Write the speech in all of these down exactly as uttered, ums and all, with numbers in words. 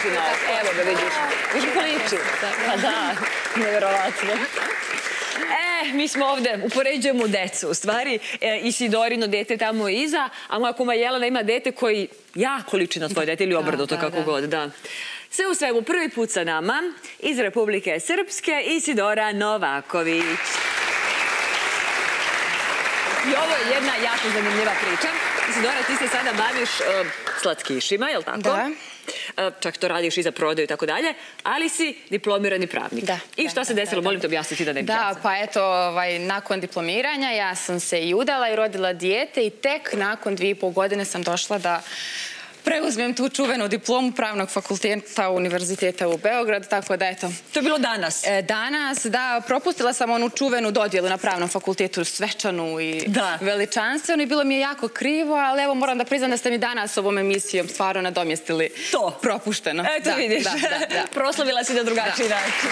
liči na ovo. Evo ga, vidiš. Vidiš kako liči? Pa da, nevjerovatno. E, mi smo ovde, upoređujemo decu. U stvari, Isidorino dete tamo iza, a moja kuma Jelena ima dete koji jako liči na tvoje dete ili obrnuto, kako god, da. Sve u svemu, prvi put sa nama iz Republike Srpske, Isidora Novaković. I ovo je jedna jako zanimljiva priča. Isidora, ti se sada baviš slatkišima, je li tako? Da. Čak to radiš i za prodaju i tako dalje, ali si diplomirani pravnik. Da. I šta se desilo? Molim te objasniti da ne bi Da, pa eto, nakon diplomiranja ja sam se i udala i rodila dijete i tek nakon dvije i pol godine sam došla da preuzmem tu čuvenu diplomu Pravnog fakulteta Univerziteta u Beogradu, tako da eto. To je bilo danas? Danas, da. Propustila sam onu čuvenu dodjelu na Pravnom fakultetu, svečanu i veličanstvenu i bilo mi je jako krivo, ali evo moram da priznam da ste mi danas ovom emisijom stvarno nadomjestili propušteno. Eto vidiš, proslavila si na drugačiji način.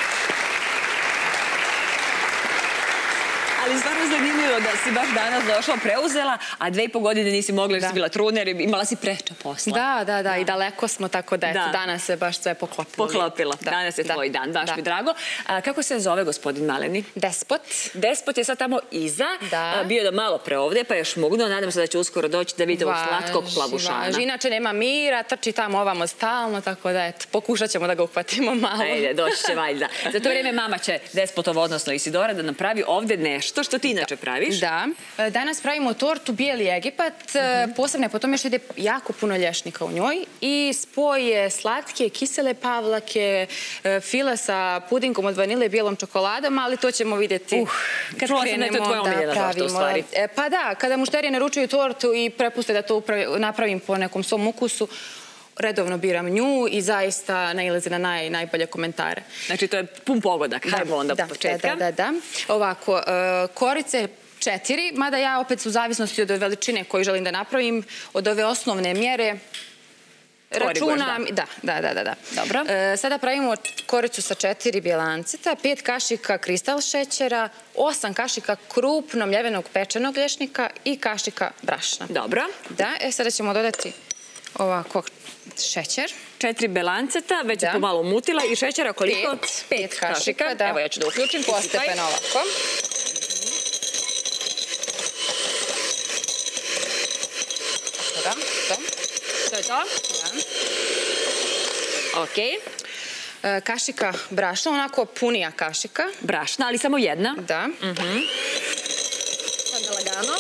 Ali stvarno zanimljivo da si baš danas došla, preuzela, a dve i po godine nisi mogla jer si bila trudna jer imala si preča posla. Da, da, da, i daleko smo, tako da eto, danas se baš sve poklopilo. Poklopila. Danas je tvoj dan, baš mi drago. Kako se zove gospodin Maleni? Despot. Despot je sad tamo iza, bio da malo pre ovde, pa još mugno, nadam se da će uskoro doći da vidite ovog slatkog plavušana. Važi, inače nema mira, trči tamo ovamo stalno, tako da eto, pokušat ćemo da ga uhvatimo malo. Ajde, doći će valjda. Za to vrijeme mama će Despotova, odnosno Isidora, da napravi ovde nešto što ti inače praviš. Da. Danas pravimo tortu Bijeli Egipat. Posebno je po tome što ide jako puno lješnika u njoj i spoj je slatke, kisele pavlake, file sa pudingom od vanile i bijelom čokoladom, ali to ćemo vidjeti kad krenemo da pravimo. Pa da, kada mušterije naručuju tortu i prepuste da to napravim po nekom svom ukusu, redovno biram nju i zaista nailazi na najbolje komentare. Znači, to je pun pogodak. Hajmo onda po početka. Da, da, da. Ovako, korice četiri, mada ja opet u zavisnosti od veličine koju želim da napravim, od ove osnovne mjere, računam... Da, da, da, da. Dobro. Sada pravimo koricu sa četiri bjelanceta, pet kašika kristal šećera, osam kašika krupno mljevenog pečenog lješnika i kašika brašna. Dobro. Da, e sada ćemo dodati ovako šećer. Četiri belanceta, već je pomalo umutila i šećera koliko? Pet kašika, da. Evo ja ću da uključim. Postepeno ovako. Da, to. To je to? Da. Okej. Kašika brašna, onako punija kašika. Brašna, ali samo jedna? Da. Sada lagano.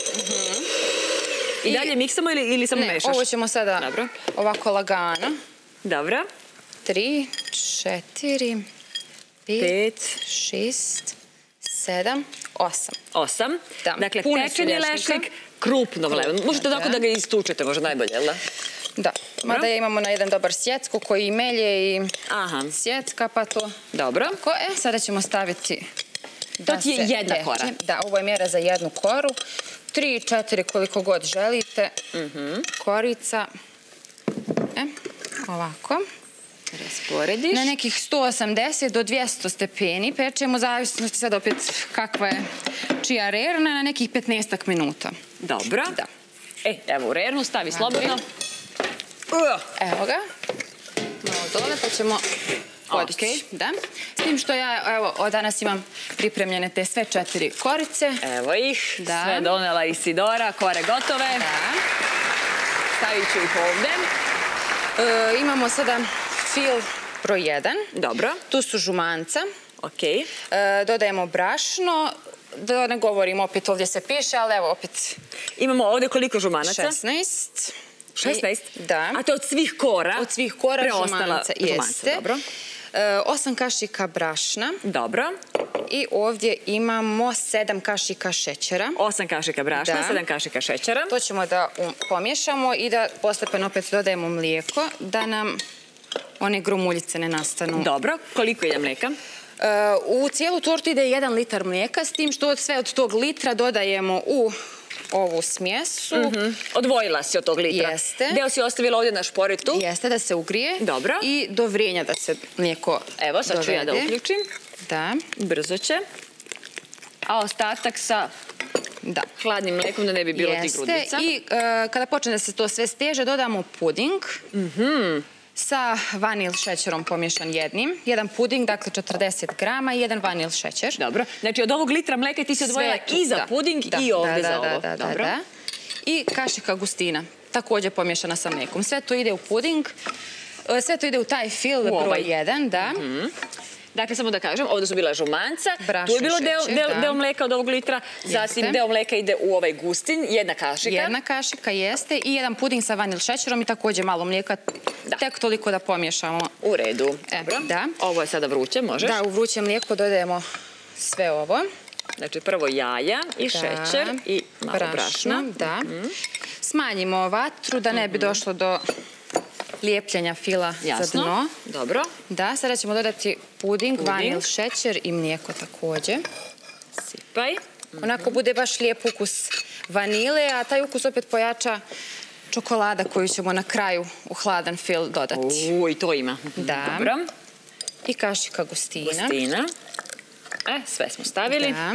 I dalje miksamo ili samo mešaš? Ne, ovo ćemo sada ovako lagano. Dobro. Tri, četiri, pet, šest, sedam, osam. Osam. Dakle, pečeni lešnik, krupno mleven. Možete tako da ga istučete, možda najbolje, jel da? Da. Mada ja imamo na jedan dobar sjecko koji i melje i sjecka, pa to... Dobro. E, sada ćemo staviti... To ti je jedna kora? Da, ovo je mjera za jednu koru. Tri, četiri, koliko god želite. Korica. E, ovako. Rasporediš. Na nekih sto osamdeset do dvjesto stepeni pečemo, zavisnosti sad opet kakva je čija rerna, na nekih petnaestak minuta. Dobro. Da. E, evo u rernu, stavi slobodno. Evo ga. Malo dole, pa ćemo podići. Da. S tim što ja, evo, danas imam pripremljene te sve četiri korice. Evo ih. Sve donela Isidora, kore gotove. Da. Stavit ću ih ovde. Imamo sada fil broj jedan. Dobro. Tu su žumanca. Okej. Dodajemo brašno. Da ne govorim, opet ovdje se piše, ali evo opet... Imamo ovdje koliko žumanaca? šesnaest. šesnaest? Da. A to od svih kora? Od svih kora žumanca, jeste. Dobro. Osam kašika brašna. Dobro. I ovdje imamo sedam kašika šećera. Osam kašika brašna, sedam kašika šećera. To ćemo da pomiješamo i da postepeno opet dodajemo mlijeko, da nam one gromuljice ne nastanu. Dobro. Koliko ide mlijeka? U cijelu tortu ide jedan litar mlijeka, s tim što sve od tog litra dodajemo u ovu smjesu. Odvojila si od tog litra. Jeste. Deo si ostavila ovdje na šporitu. Jeste, da se ugrije. Dobro. I do vrenja da se mlijeko dovede. Evo, sad ću ja da uključim. Da. Brzo će. A ostatak sa hladnim mlijekom da ne bi bilo tih grudica. Jeste. I kada počne da se to sve steže, dodamo puding. sa vanil šećerom pomješan jednim, jedan puding, dakle četrdeset grama i jedan vanil šećer. Dobro. Znači od ovog litra mleka ti si odvojila i za puding i ovde za ovo. Da, da, da. I kašika gustina, također pomješana sa mlekom. Sve to ide u puding, sve to ide u taj fil broj jedan, da. Dakle, samo da kažem, ovdje su bila žumanca, tu je bilo deo mleka od ovog litra, zatim deo mleka ide u ovaj gustin, jedna kašika. Jedna kašika jeste i jedan puding sa vanil šećerom i također malo mlijeka, tek toliko da pomiješamo. U redu. Da. Ovo je sada vruće, možeš? Da, u vruće mlijeko dodajemo sve ovo. Znači, prvo jaja i šećer i malo brašna. Da. Smanjimo vatru da ne bi došlo do lijepljenja fila za dno. Dobro. Da, sada ćemo dodati puding, vanil, šećer i mlijeko također. Sipaj. Onako bude baš lijep ukus vanile, a taj ukus opet pojača čokolada koju ćemo na kraju u hladan fil dodati. Uuu, i to ima. Da. Dobro. I kašika gustina. Gustina. E, sve smo stavili. Da.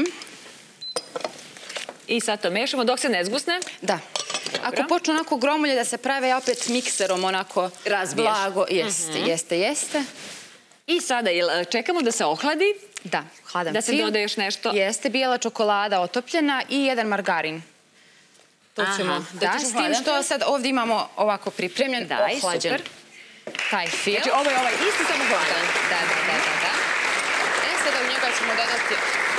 I sad to mešamo dok se ne zgusne. Da. Ako počnu onako gromulje da se prave, ja opet mikserom onako blago. Jeste, jeste, jeste. I sada čekamo da se ohladi. Da, hladan fil. Da se doda još nešto. Jeste, bijela čokolada otopljena i jedan margarin. To ćemo, da, s tim što sad ovdje imamo ovako pripremljen, ohlađen taj fil. Znači ovo je ovaj isti samo hladan. Da, da, da, da. E, sada u njega ćemo dodati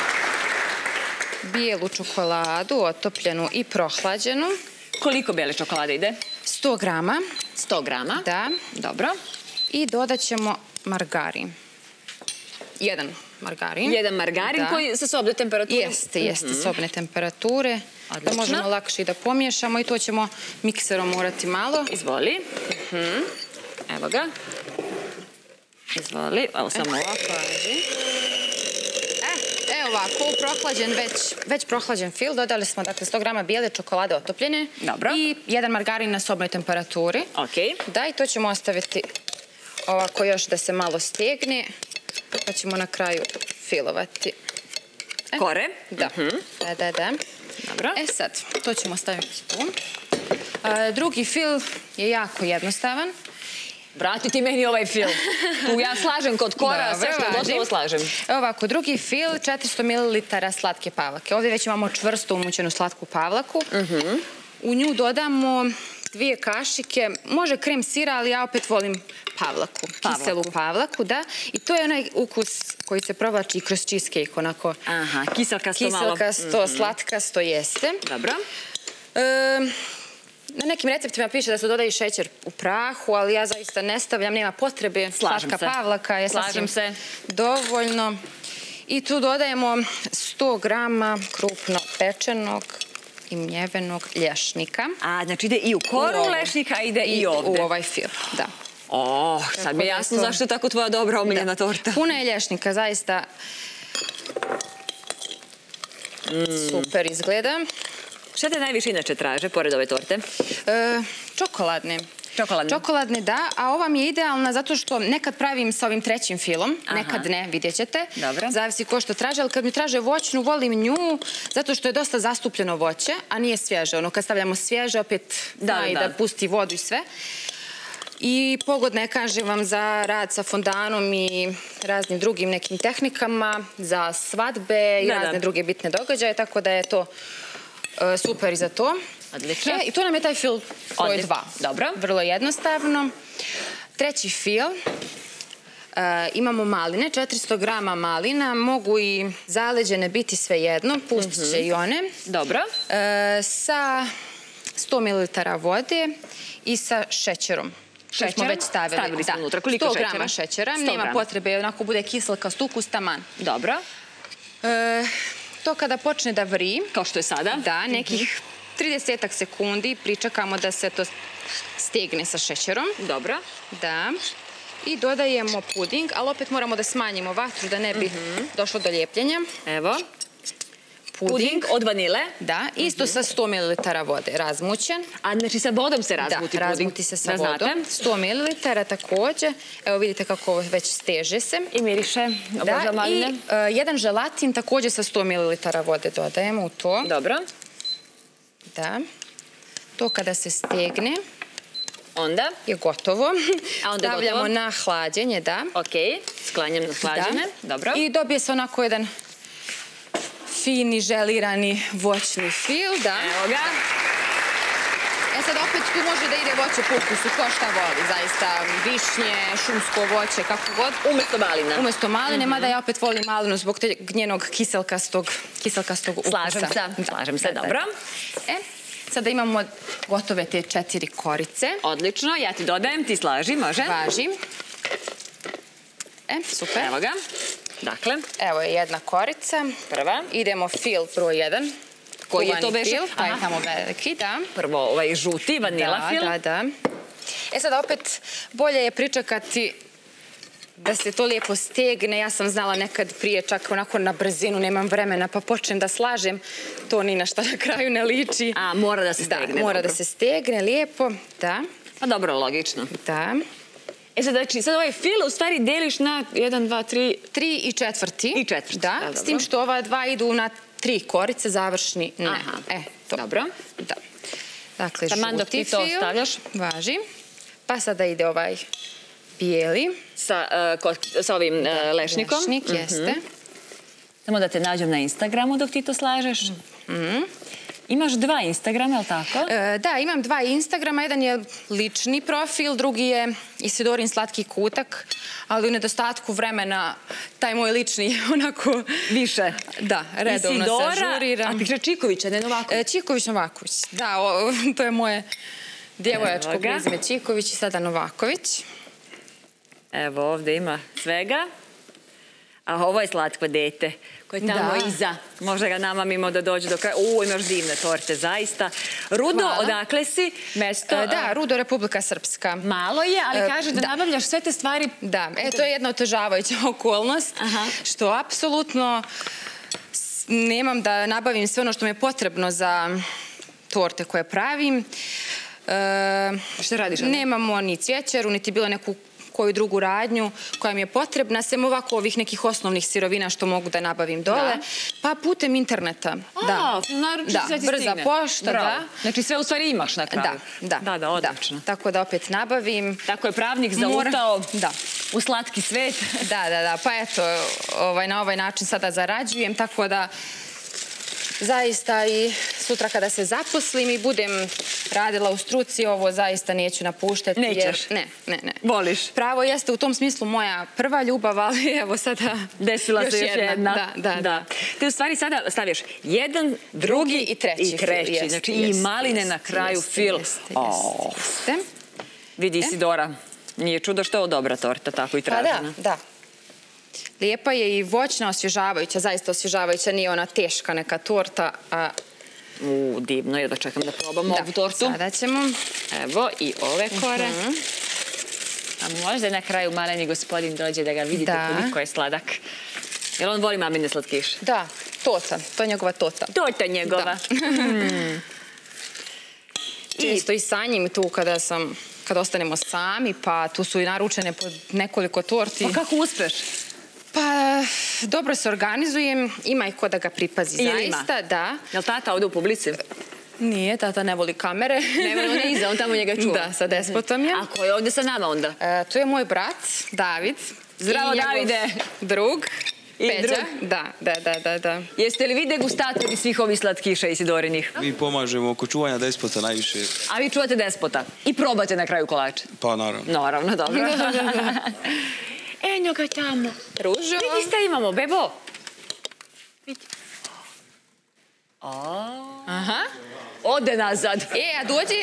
bijelu čokoladu, otopljenu i prohlađenu. Koliko bijele čokolade ide? sto grama. sto grama? Da. Dobro. I dodat ćemo margarin. Jedan margarin. Jedan margarin koji sa sobne temperature? Jeste, jeste, sobne temperature. Da možemo lakše i da pomiješamo i to ćemo mikserom morati malo. Izvoli. Evo ga. Izvoli. Evo samo ovako. Evo ovako, prohlađen, već prohlađen fil. Dodali smo dakle sto grama bijele čokolade otopljene. Dobro. I jedan margarin na sobnoj temperaturi. Ok. Da, i to ćemo ostaviti ovako još da se malo stegne. Pa ćemo na kraju filovati. Kore? Da. Da, da, da. Dobro. E sad, to ćemo staviti tu. Drugi fil je jako jednostavan. Vrati ti meni ovaj fil. Tu ja slažem kod kora, sve što gotovo slažem. Evo ovako, drugi fil, četiristo mililitara slatke pavlake. Ovdje već imamo čvrsto umućenu slatku pavlaku. U nju dodamo dvije kašike, može krem sira, ali ja opet volim pavlaku, kiselu pavlaku, da. I to je onaj ukus koji se provlači kroz cheesecake, onako. Aha, kiselkasto malo. Kiselkasto, slatkasto jeste. Dobro. Na nekim receptima piše da se dodaje šećer u prahu, ali ja zaista ne stavljam, nema potrebe. Slatka pavlaka je sasvim dovoljno. I tu dodajemo sto grama krupno pečenog i mljevenog lješnika. A, znači ide i u koru lešnika, a ide i ovde. U ovaj fil, da. O, sad mi je jasno zašto je tako tvoja dobra omiljena torta. Puno je lješnika, zaista super izgleda. Šta te najviše inače traže, pored ove torte? Čokoladne. Čokoladne? Čokoladne, da, a ova mi je idealna zato što nekad pravim sa ovim trećim filom, nekad ne, vidjet ćete. Dobro. Zavisi ko što traže, ali kad mi traže voćnu, volim nju, zato što je dosta zastupljeno voće, a nije svježe. Ono, kad stavljamo svježe, opet zna i da pusti vodu i sve. I pogodna je, kažem vam, za rad sa fondanom i raznim drugim nekim tehnikama, za svadbe i razne druge bitne događaje, tako da je to super i za to. Odlično. I tu nam je taj fil broj dva. Dobro. Vrlo jednostavno. Treći fil. Imamo maline, četiristo grama malina. Mogu i zaleđene biti svejedno. Pustit će i one. Dobro. Sa sto mililitara vode i sa šećerom. Šećerom? Smo već stavili. Stavili smo unutra. Koliko šećera? sto grama šećera. Nema potrebe, onako bude kiselkast ukus, taman. Dobro. To kada počne da vri. Kao što je sada. Da, nekih tridesetak sekundi pričekamo da se to stegne sa šećerom. Dobro. Da. I dodajemo puding, ali opet moramo da smanjimo vatru da ne bi došlo do lijepljenja. Evo. Puding od vanile. Da, isto sa sto mililitara vode, razmućen. A znači sa vodom se razmuti puding? Da, razmuti se sa vodom. sto mililitara također. Evo vidite kako ovo već steže se. I miriše. Da, i jedan želatin također sa sto mililitara vode dodajemo u to. Dobro. Da. To kada se stegne, Onda je gotovo. A onda je stavljamo gotovo? na hlađenje, da. Ok, sklanjam na hlađenje, dobro. I dobije se onako jedan fini, želirani voćni fil, da. Evo ga. E sad opet tu može da ide voće po ukusu, ko šta voli, zaista višnje, šumsko voće, kako god. Umesto malina. Umesto maline, mada ja opet volim malinu zbog njenog kiselkastog, kiselkastog ukusa. Slažem se, slažem se, dobro. E, sada imamo gotove te četiri korice. Odlično, ja ti dodajem, ti slaži, može? Važi. E, super. Evo ga. Dakle. Evo je jedna korica. Prva. Idemo fil broj jedan. Koji je to beše? Fil, taj tamo veliki, da. Prvo ovaj žuti, vanila fil. Da, da, da. E sad opet bolje je pričekati da se to lijepo stegne. Ja sam znala nekad prije, čak onako na brzinu, nemam vremena, pa počnem da slažem. To ni na šta na kraju ne liči. A, mora da se stegne. Da, mora da se stegne lijepo, da. Pa dobro, logično. Da. E sad, znači, sad ovaj fil u stvari deliš na jedan, dva, tri... Tri i četvrti. I četvrti. Da, s tim što ova dva idu na tri korice, završni ne. Aha, e, to. dobro. Da. Dakle, taman dok ti to fil, stavljaš. Važi. Pa sada ide ovaj bijeli. Sa, uh, ko, sa ovim uh, lešnikom. Lešnik, jeste. Samo da te nađem na Instagramu dok ti to slažeš. Mhm. Imaš dva Instagrama, je li tako? E, da, imam dva Instagrama. Jedan je lični profil, drugi je Isidorin slatki kutak, ali u nedostatku vremena taj moj lični je onako... Više. Da, redovno Isidora, se ažuriram. a piše Čikovića, ne Novaković. E, Čiković Novaković. Da, o, to je moje djevojačko prezime Čiković i sada Novaković. Evo, ovdje ima svega. A ovo je slatko dete koje je tamo Da. iza. Možda ga namamimo da dođe do kraja. U, imaš divne torte, zaista. Rudo, Hvala. odakle si? Mesto? E, da, Rudo, Republika Srpska. Malo je, ali E, kaže da, da. nabavljaš sve te stvari. Da, e, to je jedna otežavajuća okolnost, Aha. što apsolutno s- nemam da nabavim sve ono što mi je potrebno za torte koje pravim. E, Šta radiš onda? Nemamo ni cvjećeru, niti bilo neku koju drugu radnju koja mi je potrebna, sem ovako ovih nekih osnovnih sirovina što mogu da nabavim dole, Da. pa putem interneta. A, Da, naručiš da, sve ti brza stigne. pošta, Bravo. da. Znači sve u stvari imaš na kraju. Da, da. Da, da, odlično. Tako da opet nabavim. Tako je pravnik Mora- zalutao Da. u slatki svet. Da, da, da. Pa eto, ovaj, na ovaj način sada zarađujem, tako da zaista i sutra kada se zaposlim i budem radila u struci, ovo zaista neću napuštati. Nećeš? Jer, ne, ne, ne. Voliš? Pravo jeste u tom smislu moja prva ljubav, ali evo sada Desila se još jedna. Da, da, da. Te u stvari sada stavljaš jedan, drugi i treći I treći. fil, jeste, Znači jeste, i maline jeste, na kraju jeste, fil. jeste, O, jeste, jeste. vidi Isidora, nije čudo što je ovo dobra torta, tako i Pa tražena. da, da. Lijepa je i voćna, osvježavajuća, zaista osvježavajuća, nije ona teška neka torta, a U, divno je da čekam da probam ovu tortu. sada ćemo. Evo i ove kore. Mhm. A možda na kraju maleni gospodin dođe da ga vidite Da. koliko je sladak. Jer on voli mamine slatkiše. Da, tota, to je njegova tota. Torta je njegova. Da. Često i sa njim tu kada sam, kada ostanemo sami, pa tu su i naručene po nekoliko torti. Pa kako uspeš? Pa, dobro se organizujem, ima i ko da ga pripazi, Jel ima? zaista, da. Jel tata ovdje u publici? Nije, tata ne voli kamere. Ne, on je iza, on tamo njega čuva. Da, sa despotom je. A ko je ovdje sa nama onda? E, tu je moj brat, David. Zdravo, I njegov Davide. Drug, I Peđa. drug. Da, da, da, da, da. Jeste li vi degustatori svih ovih slatkiša Isidorinih? Mi pomažemo oko čuvanja despota najviše. A vi čuvate despota i probate na kraju kolače? Pa naravno. Naravno, dobro. Enjo ga tamo. Ružo. Vidi šta imamo, bebo. Vidi. O, Aha. ode nazad. E, a dođi.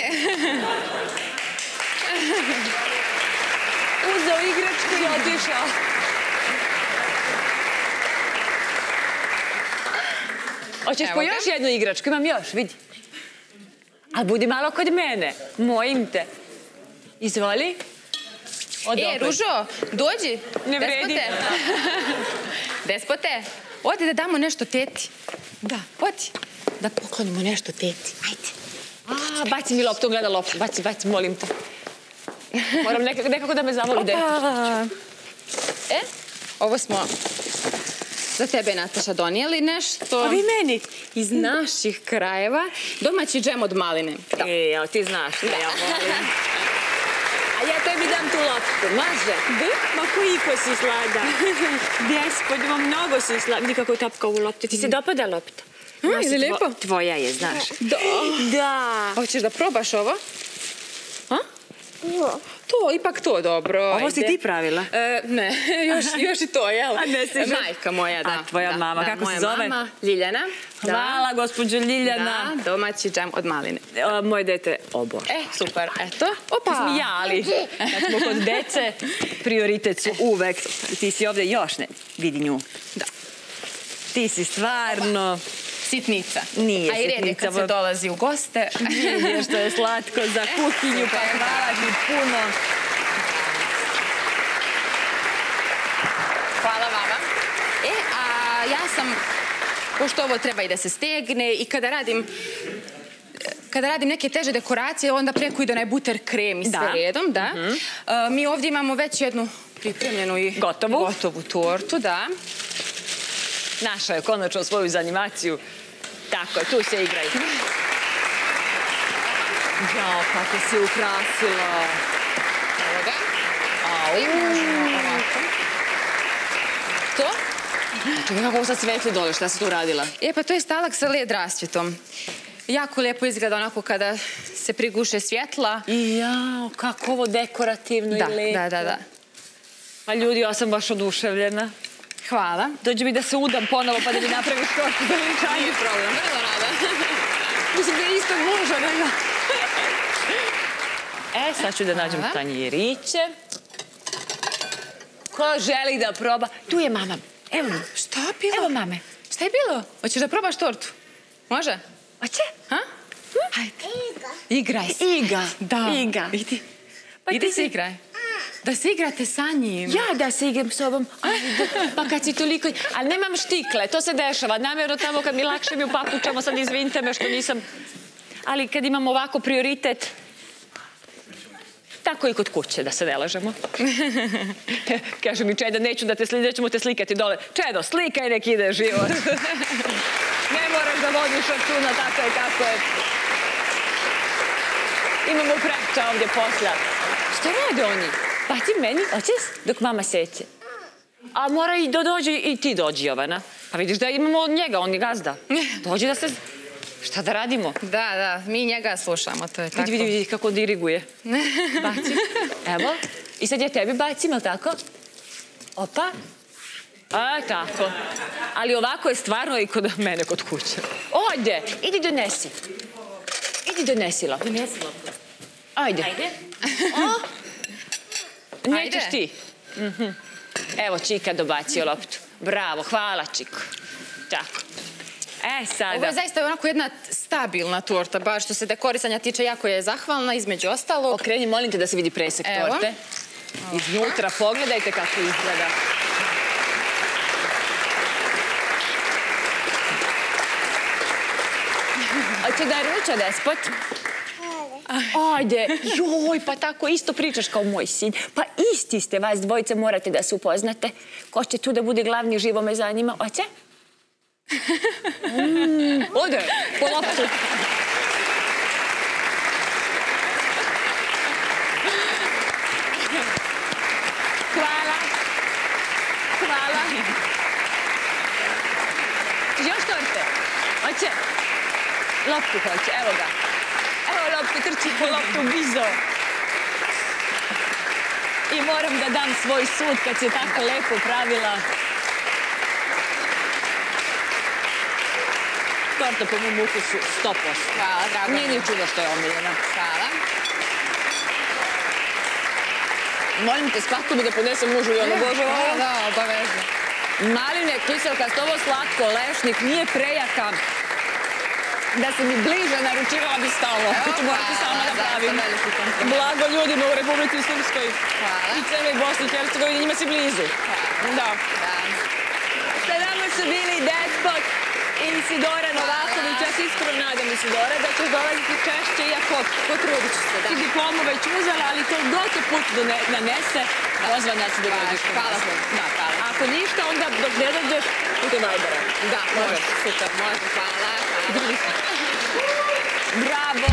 Uzeo igračku i otišao. Hoćeš Evo po ga. još jednu igračku? Imam još, vidi. Ali budi malo kod mene. Mojim te. Izvoli. Ode E, opet. Ružo, dođi. Ne vredi. Despote. Despote, odi da damo nešto teti. Da, odi. Da poklonimo nešto teti. Ajde. A, baci mi loptu, gleda loptu. Baci, baci, molim te. Moram nekako, nekako da me zavoli dete. Pa, e, ovo smo za tebe, Nataša, donijeli nešto. A vi meni? Iz naših krajeva. Domaći džem od maline. Da. E, ja, ti znaš što ja volim. a ja tebi dam tu loptu, može? Ma koliko si slada. Gospod, ma mnogo si slada. Vidi kako je tapka u lopti. Ti se dopada lopta? Je li lijepo? Tvoja je, znaš. Da. Da. Hoćeš da probaš ovo? To, ipak to dobro. Ovo si ti pravila? Ne, još i to, jel? A ne si... Majka moja, da. A tvoja mama, kako se zove? Moja mama, Ljiljana. Hvala, gospođo Ljiljana. Da, domaći džem od maline. Moje dete obož. E, super, eto. Opa! Smo ja, ali kad smo kod dece, prioritet su uvek. Ti si ovde još ne, vidi nju. Da. Ti si stvarno... Sitnica. Nije a i red je kad se dolazi u goste. Nije što je slatko za kuhinju, pa hvala ti puno. Hvala vama. E, a ja sam, pošto ovo treba i da se stegne, i kada radim kada radim neke teže dekoracije, onda preko ide onaj buter krem i sve redom, da. Mi ovdje imamo već jednu pripremljenu i gotovu tortu, da. Našao je konačno svoju zanimaciju. Tako je, tu se igraj. Jao, kako si ukrasila. Evo ga. I možemo ovako. To? Čekaj, kako ovo sad svetli dole, šta si tu radila? E, pa to je stalak sa led rasvjetom. Jako lijepo izgleda onako kada se priguše svjetla. I jao, kako ovo dekorativno i lepo. Da, da, da. A ljudi, ja sam baš oduševljena. Hvala. Dođe mi da se udam ponovo pa da mi napraviš tortu za vjenčanje. Nije problem, vrlo rada. Mislim da je isto muža, nego. E, sad ću da nađem tanjiriće. Ko želi da proba? Tu je mama. Evo mi. Šta je bilo? Evo mame. Šta je bilo? Hoćeš da probaš tortu? Može? Hoće? Ha? Hajde. Igraj se. Iga. Da. Iga. Idi. Idi se igraj. Da se igrate sa njim. Ja da se igram s obom. Pa kad si toliko... Ali nemam štikle, to se dešava. Namjerno tamo kad mi lakše mi u papučama, sad izvinite me što nisam... Ali kad imam ovako prioritet... Tako i kod kuće, da se ne lažemo. Kaže mi Čeda, neću da te slikati, nećemo te slikati dole. Čedo, slikaj, nek ide život. Ne moraš da vodiš računa, tako je, kako je. Imamo preča ovdje posla. Što rade oni? Pa ti meni, hoćeš? Dok mama seće. A mora i da dođe i ti dođi, Jovana. Pa vidiš da imamo njega, on je gazda. Dođi da se... Šta da radimo? Da, da, mi njega slušamo, to je tako. Vidi, vidi, vidi kako diriguje. Bacim. Evo. I sad ja tebi bacim, ali tako? Opa. A, tako. Ali ovako je stvarno i kod mene, kod kuće. Ode, idi donesi. Idi donesi loptu. Donesi loptu. Ajde. Ajde. Nećeš ti. Evo, Čika dobacio loptu. Bravo, hvala, Čiko. Tako. E, sada... Ovo je zaista onako jedna stabilna torta, baš što se dekorisanja tiče, jako je zahvalna, između ostalog. Okreni, molim te da se vidi presek torte. Iznutra, pogledajte kako izgleda. Hoće da je ruča, despot? Ajde, joj, pa tako isto pričaš kao moj sin. Pa isti ste, vas dvojice morate da se upoznate. Ko će tu da bude glavni, živo me zanima. Hoće? Ode, po loptu. Hvala. Hvala. Još torte? Hoće? Loptu hoće, evo ga. Evo loptu, trči po loptu, bizo. I moram da dam svoj sud kad si tako lepo pravila. Torta po mom ukusu sto posto. Hvala, drago. Nije ni čudo što je omiljena. Hvala. Molim te, spakuj mi da ponesem mužu i ono, Bože, ovo. Da, obavezno. Maline, kiselka, ovo slatko, lešnik, nije prejaka. Da se mi bliže naručivala bi stalo. To ću morati sama da pravim. Blago ljudima u Republici Srpskoj. I Crnoj Bosni i Hercegovini, njima si blizu. Da. Sa nama su bili Despot i Isidora Novaković. Ja se iskreno nadam, Isidora, da ćeš dolaziti češće, iako potrudit ću se. Ti diplomu već uzela, ali to dok te put nanese, pozvana si da dođeš. Hvala vam. Da, hvala. Ako ništa, onda dok ne dođeš, putem Vibera. Da, može. Super, može. Hvala. Bravo!